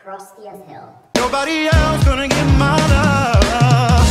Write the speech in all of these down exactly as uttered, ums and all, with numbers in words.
crusty as hell. Nobody else gonna get my love.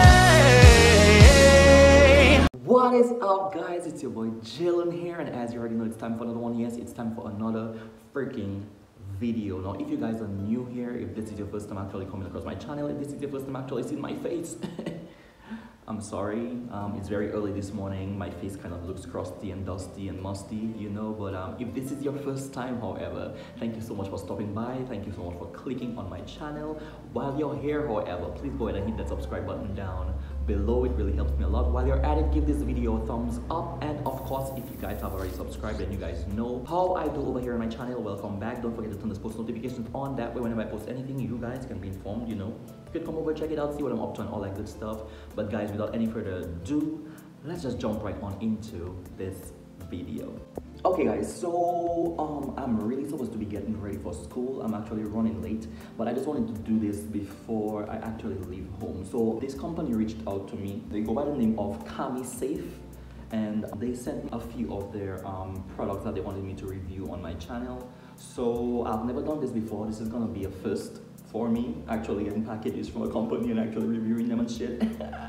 Hey. What is up, guys? It's your boy Jalen here, and as you already know, it's time for another one. Yes, it's time for another freaking video. Now, if you guys are new here, if this is your first time actually coming across my channel, if this is your first time actually seeing my face, I'm sorry. Um, it's very early this morning. My face kind of looks crusty and dusty and musty, you know. But um, if this is your first time, however, thank you so much for stopping by. Thank you so much for clicking on my channel. While you're here, however, please go ahead and hit that subscribe button down below. It really helps me a lot. While you're at it, give this video a thumbs up. And of course, if you guys have already subscribed and you guys know how I do over here on my channel, welcome back. Don't forget to turn those post notifications on. That way, whenever I post anything, you guys can be informed, you know. You can come over, check it out, see what I'm up to and all that good stuff. But guys, without any further ado, let's just jump right on into this video. Okay guys, so um, I'm really supposed to be getting ready for school. I'm actually running late, but I just wanted to do this before I actually leave home. So this company reached out to me. They go by the name of KamiSafe, and they sent me a few of their um, products that they wanted me to review on my channel. So I've never done this before. This is gonna be a first for me, actually getting packages from a company and actually reviewing them and shit.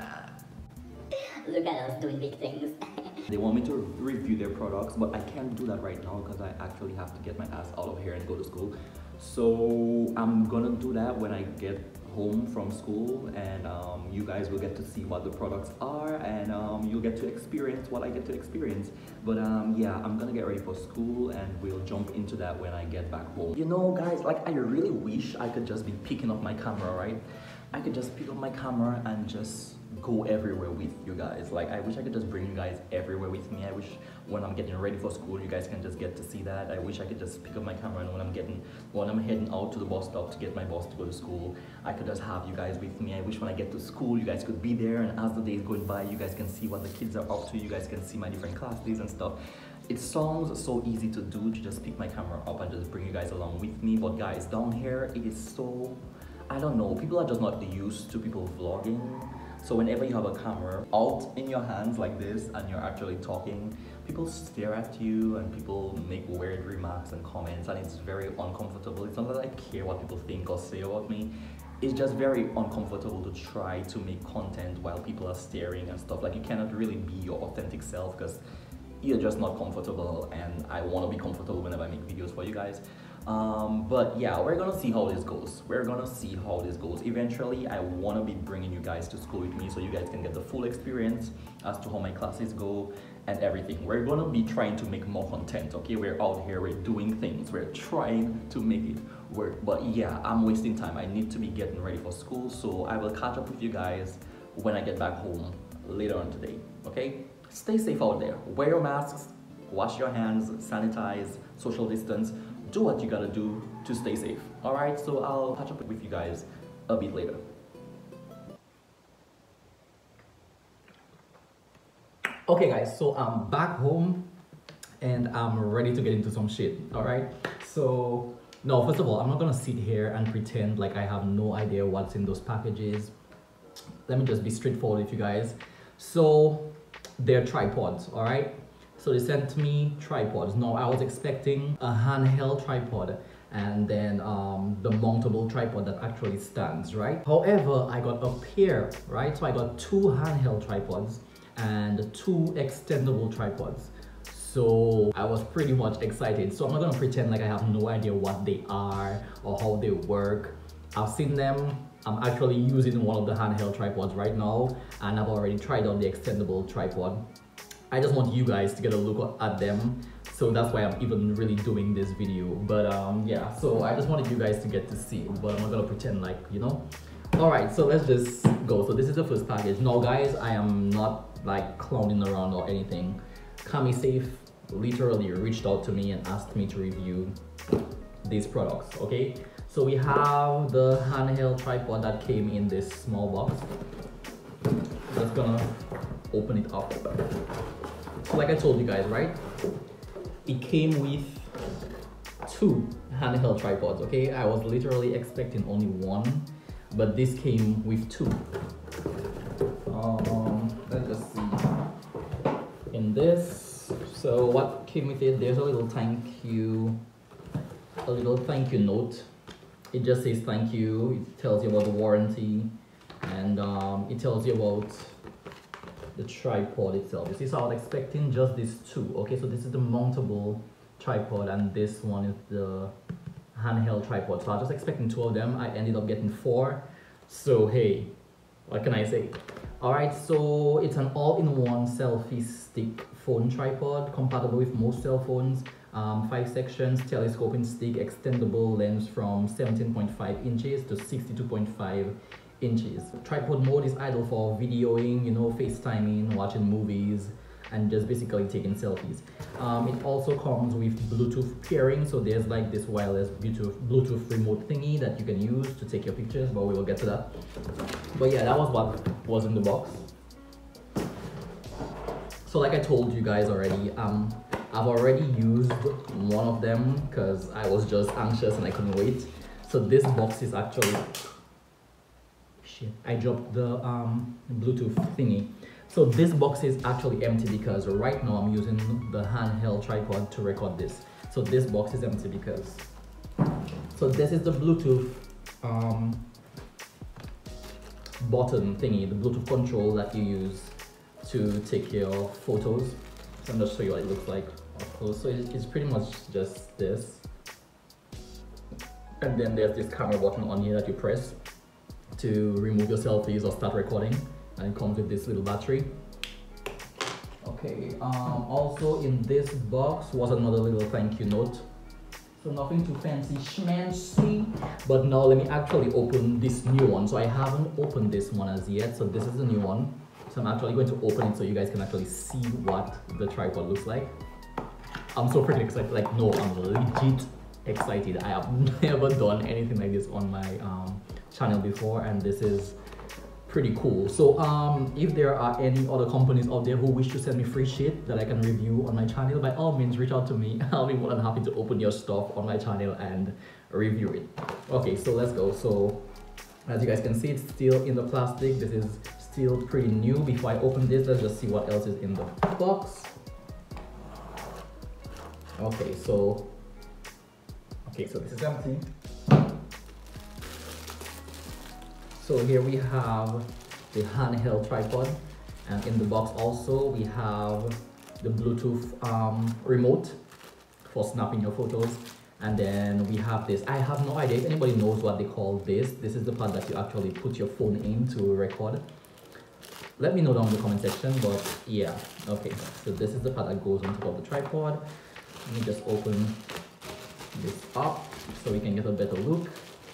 Look at us doing big things. They want me to review their products, but I can't do that right now because I actually have to get my ass out of here and go to school. So I'm gonna do that when I get home from school, and um, you guys will get to see what the products are, and um, you'll get to experience what I get to experience. But um, yeah, I'm gonna get ready for school and we'll jump into that when I get back home. You know guys, like I really wish I could just be picking up my camera, right? I could just pick up my camera and just go everywhere with you guys. Like I wish I could just bring you guys everywhere with me. I wish when I'm getting ready for school, you guys can just get to see that. I wish I could just pick up my camera, and when I'm getting when I'm heading out to the bus stop to get my bus to go to school, I could just have you guys with me. I wish when I get to school, you guys could be there, and as the days go by, you guys can see what the kids are up to. You guys can see my different classes and stuff. It sounds so easy to do, to just pick my camera up and just bring you guys along with me, but guys, down here it is so, I don't know, people are just not used to people vlogging. So whenever you have a camera out in your hands like this and you're actually talking, people stare at you and people make weird remarks and comments, and it's very uncomfortable. It's not that I care what people think or say about me. It's just very uncomfortable to try to make content while people are staring and stuff. Like you cannot really be your authentic self because you're just not comfortable, and I want to be comfortable whenever I make videos for you guys. Um, but yeah, we're gonna see how this goes. We're gonna see how this goes. Eventually, I wanna be bringing you guys to school with me so you guys can get the full experience as to how my classes go and everything. We're gonna be trying to make more content, okay? We're out here, we're doing things, we're trying to make it work. But yeah, I'm wasting time. I need to be getting ready for school, so I will catch up with you guys when I get back home later on today, okay? Stay safe out there. Wear your masks, wash your hands, sanitize, social distance. Do what you gotta do to stay safe. All right, so I'll catch up with you guys a bit later. Okay guys, so I'm back home and I'm ready to get into some shit, all right? So, no, first of all, I'm not gonna sit here and pretend like I have no idea what's in those packages. Let me just be straightforward with you guys. So, they're tripods, all right? So they sent me tripods. Now I was expecting a handheld tripod and then um, the mountable tripod that actually stands, right? However, I got a pair, right? So I got two handheld tripods and two extendable tripods. So I was pretty much excited. So I'm not gonna pretend like I have no idea what they are or how they work. I've seen them. I'm actually using one of the handheld tripods right now, and I've already tried out the extendable tripod. I just want you guys to get a look at them, so that's why I'm even really doing this video. But um, yeah, so I just wanted you guys to get to see, but I'm not gonna pretend like, you know. All right, so let's just go. So this is the first package. Now guys, I am not like clowning around or anything. KamiSafe literally reached out to me and asked me to review these products, okay? So we have the handheld tripod that came in this small box. Just gonna open it up. So like I told you guys, right? It came with two handheld tripods, okay? I was literally expecting only one, but this came with two. Um, let's just see. In this, so what came with it, there's a little thank you, a little thank you note it just says thank you. It tells you about the warranty, and um, it tells you about the tripod itself. You see, so I was expecting just these two. Okay, so this is the mountable tripod, and this one is the handheld tripod. So I was just expecting two of them. I ended up getting four. So hey, what can I say? Alright, so it's an all-in-one selfie stick phone tripod, compatible with most cell phones. Um, five sections, telescoping stick, extendable lens from seventeen point five inches to sixty-two point five inches. Tripod mode is ideal for videoing, you know, FaceTiming, watching movies, and just basically taking selfies. Um, it also comes with Bluetooth pairing, so there's like this wireless Bluetooth, Bluetooth remote thingy that you can use to take your pictures, but we will get to that. But yeah, that was what was in the box. So like I told you guys already, um, I've already used one of them because I was just anxious and I couldn't wait. So this box is actually, shit, I dropped the um, Bluetooth thingy. So this box is actually empty because right now I'm using the handheld tripod to record this. So this box is empty because, so this is the Bluetooth um, button thingy, the Bluetooth control that you use to take your photos. So I'm just show you what it looks like up close. So it's pretty much just this. And then there's this camera button on here that you press to remove your selfies or start recording. And it comes with this little battery. Okay, um, also in this box was another little thank you note. So nothing too fancy schmancy, but now let me actually open this new one. So I haven't opened this one as yet, so this is the new one. So I'm actually going to open it so you guys can actually see what the tripod looks like. I'm so pretty excited, like no, I'm legit excited. I have never done anything like this on my um, channel before, and this is pretty cool. So um, if there are any other companies out there who wish to send me free shit that I can review on my channel, by all means reach out to me. I'll be more than happy to open your stuff on my channel and review it. Okay, so let's go. So as you guys can see, it's still in the plastic. This is still pretty new. Before I open this, let's just see what else is in the box. Okay, so okay, so this is empty. So here we have the handheld tripod, and in the box also we have the Bluetooth um, remote for snapping your photos, and then we have this. I have no idea if anybody knows what they call this. This is the part that you actually put your phone in to record. Let me know down in the comment section, but yeah, okay. So this is the part that goes on top of the tripod. Let me just open this up so we can get a better look.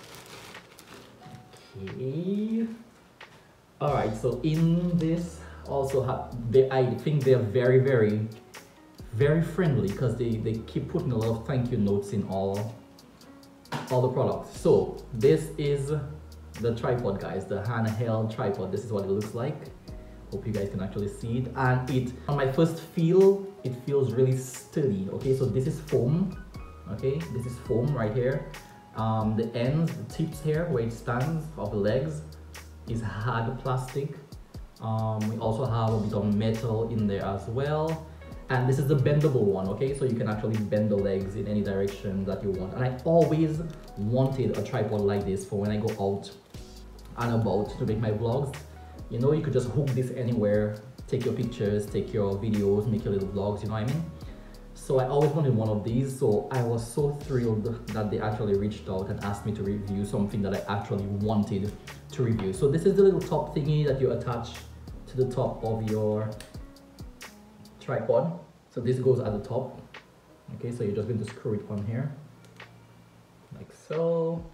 Okay. All right, so in this also have they, I think they're very very very friendly because they they keep putting a lot of thank you notes in all all the products. So this is the tripod, guys, the handheld tripod. This is what it looks like. Hope you guys can actually see it. And it, on my first feel, it feels really sturdy. Okay, so this is foam. Okay, this is foam right here. Um, the ends, the tips here where it stands of the legs is hard plastic. Um, we also have a bit of metal in there as well. And this is the bendable one, okay? So you can actually bend the legs in any direction that you want. And I always wanted a tripod like this for when I go out and about to make my vlogs. You know, you could just hook this anywhere, take your pictures, take your videos, make your little vlogs, you know what I mean? So I always wanted one of these, so I was so thrilled that they actually reached out and asked me to review something that I actually wanted to review. So this is the little top thingy that you attach to the top of your tripod. So this goes at the top. Okay, so you're just going to screw it on here, like so.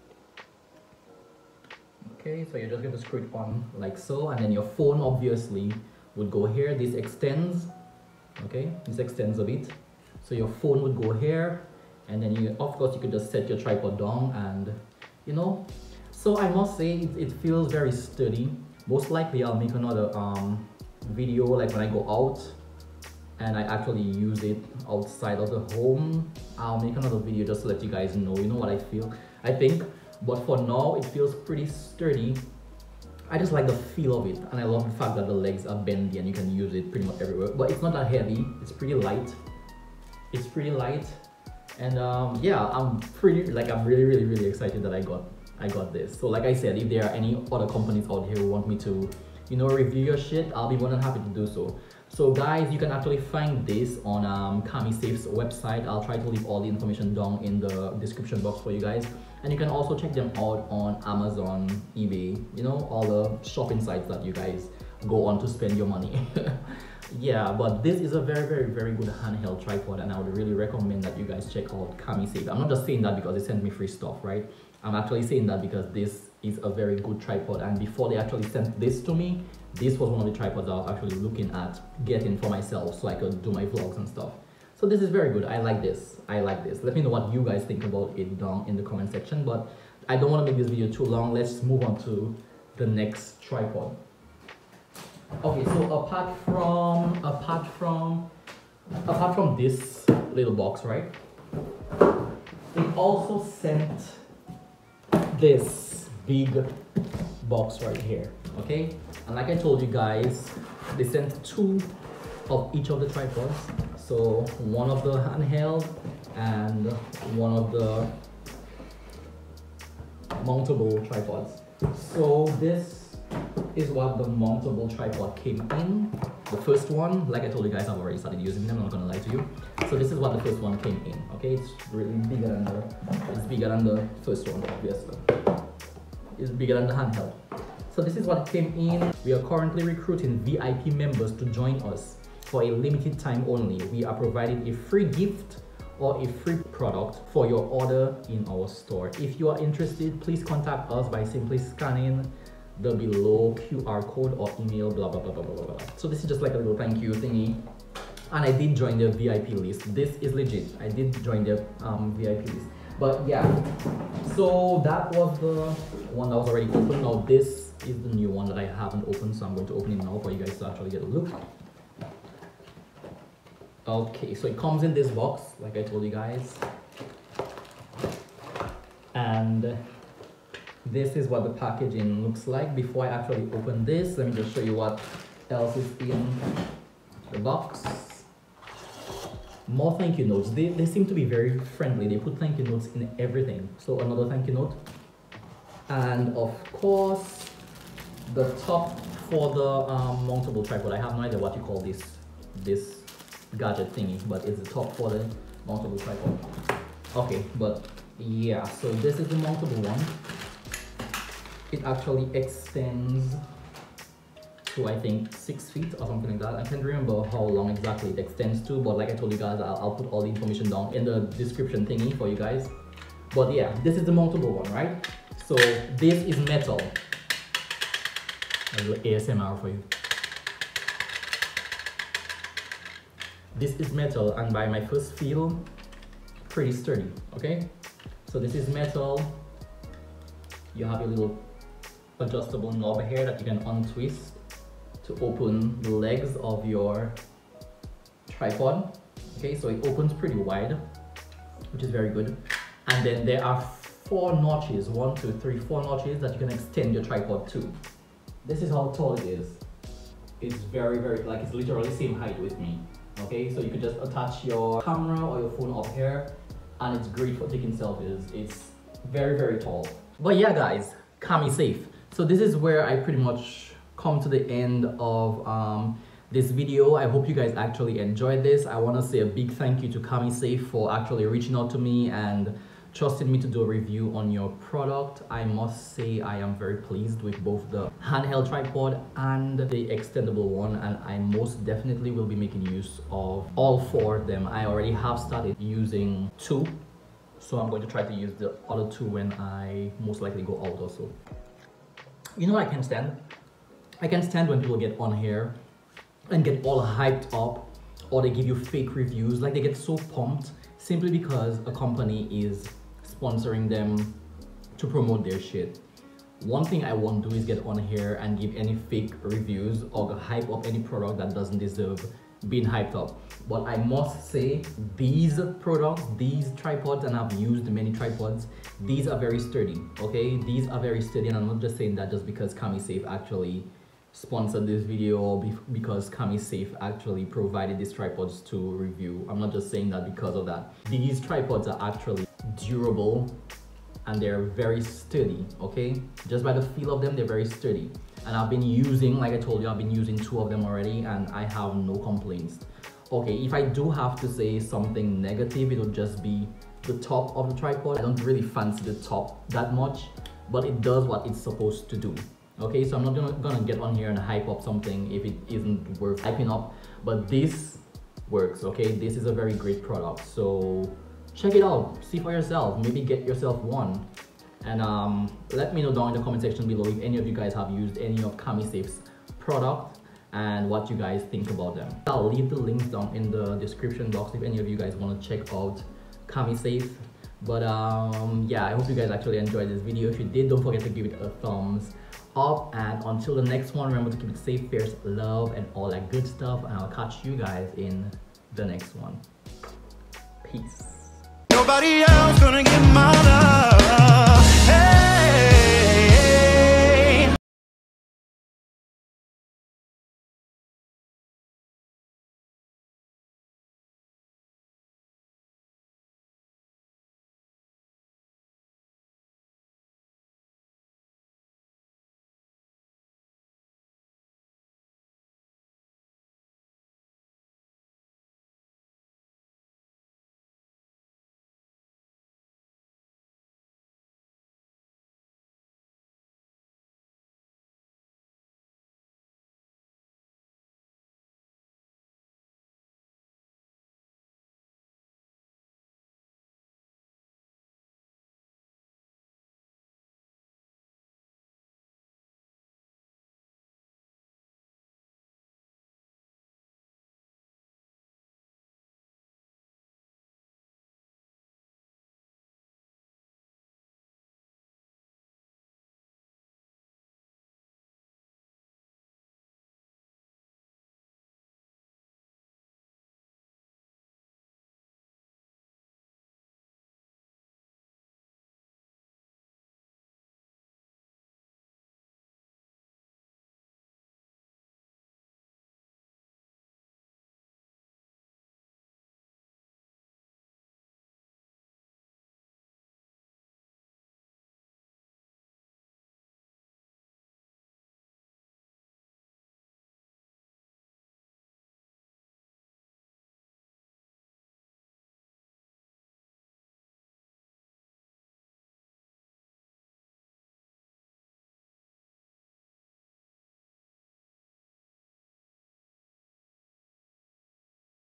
Okay, so you're just going to screw it on like so, and then your phone obviously would go here. This extends. Okay, this extends a bit, so your phone would go here, and then you, of course, you could just set your tripod down, and you know. So I must say it, it feels very sturdy. Most likely I'll make another um video like when I go out and I actually use it outside of the home. I'll make another video just to let you guys know, you know what I feel, I think. But for now, it feels pretty sturdy. I just like the feel of it, and I love the fact that the legs are bendy and you can use it pretty much everywhere. But it's not that heavy, it's pretty light. It's pretty light, And um, yeah, I'm pretty like I'm really really really excited that I got I got this. So like I said, if there are any other companies out here who want me to, you know, review your shit, I'll be more than happy to do so. So guys, you can actually find this on um, CamiSafe's website. I'll try to leave all the information down in the description box for you guys. And you can also check them out on Amazon, eBay, you know, all the shopping sites that you guys go on to spend your money. Yeah, but this is a very, very, very good handheld tripod, and I would really recommend that you guys check out CamiSafe. I'm not just saying that because they sent me free stuff, right? I'm actually saying that because this is a very good tripod, and before they actually sent this to me, this was one of the tripods I was actually looking at getting for myself so I could do my vlogs and stuff. So this is very good. I like this. I like this. Let me know what you guys think about it down in the comment section, but I don't want to make this video too long. Let's move on to the next tripod. Okay, so apart from apart from apart from this little box, right? It also sent this big box right here, okay? And like I told you guys, they sent two of each of the tripods. So one of the handheld and one of the mountable tripods. So this is what the mountable tripod came in. The first one, like I told you guys, I've already started using them, I'm not gonna lie to you. So this is what the first one came in, okay? It's really bigger than the, it's bigger than the first one, obviously. It's bigger than the handheld. So this is what came in. We are currently recruiting V I P members to join us for a limited time only. We are providing a free gift or a free product for your order in our store. If you are interested, please contact us by simply scanning the below Q R code or email, blah blah blah blah blah blah. So this is just like a little thank you thingy, and I did join their V I P list. This is legit. I did join their um, V I P list. But yeah, so that was the one that was already open. Now this is the new one that I haven't opened, so I'm going to open it now for you guys to actually get a look. Okay, so it comes in this box, like I told you guys, and this is what the packaging looks like. Before I actually open this, let me just show you what else is in the box. More thank you notes. They, they seem to be very friendly. They put thank you notes in everything. So another thank you note. And of course, the top for the um, mountable tripod. I have no idea what you call this, this gadget thingy, but it's the top for the mountable tripod. Okay, but yeah, so this is the mountable one. It actually extends to, I think, six feet or something like that. I can't remember how long exactly it extends to, but like I told you guys, I'll, I'll put all the information down in the description thingy for you guys. But yeah, this is the mountable one, right? So this is metal. A little A S M R for you. This is metal, and by my first feel, pretty sturdy, okay? So this is metal. You have a little adjustable knob here that you can untwist to open the legs of your tripod. Okay, so it opens pretty wide, which is very good. And then there are four notches, one, two, three, four notches that you can extend your tripod to. This is how tall it is. It's very, very, like it's literally the same height with me. Okay, so you could just attach your camera or your phone up here, and it's great for taking selfies. It's very, very tall. But yeah, guys, CamiSafe. So this is where I pretty much come to the end of um, this video. I hope you guys actually enjoyed this. I want to say a big thank you to CamiSafe for actually reaching out to me and trusting me to do a review on your product. I must say I am very pleased with both the handheld tripod and the extendable one, and I most definitely will be making use of all four of them. I already have started using two, so I'm going to try to use the other two when I most likely go out also. You know what I can't stand? I can't stand when people get on here and get all hyped up, or they give you fake reviews. Like, they get so pumped simply because a company is sponsoring them to promote their shit. One thing I won't do is get on here and give any fake reviews or hype up any product that doesn't deserve being hyped up. But I must say, these products, these tripods, and I've used many tripods, these are very sturdy, okay? These are very sturdy, and I'm not just saying that just because CamiSafe actually sponsored this video be because CamiSafe actually provided these tripods to review. I'm not just saying that because of that. These tripods are actually durable and they're very sturdy, okay? Just by the feel of them, they're very sturdy. And I've been using, like I told you, I've been using two of them already and I have no complaints. Okay, if I do have to say something negative, it'll just be the top of the tripod. I don't really fancy the top that much, but it does what it's supposed to do. Okay, so I'm not gonna, gonna get on here and hype up something if it isn't worth hyping up, but this works, okay? This is a very great product, so check it out, see for yourself, maybe get yourself one. And um, let me know down in the comment section below if any of you guys have used any of CamiSafe's product and what you guys think about them. I'll leave the links down in the description box if any of you guys want to check out CamiSafe. But um, yeah, I hope you guys actually enjoyed this video. If you did, don't forget to give it a thumbs up, and until the next one, remember to keep it safe, fierce, love, and all that good stuff, and I'll catch you guys in the next one. Peace. Nobody else gonna get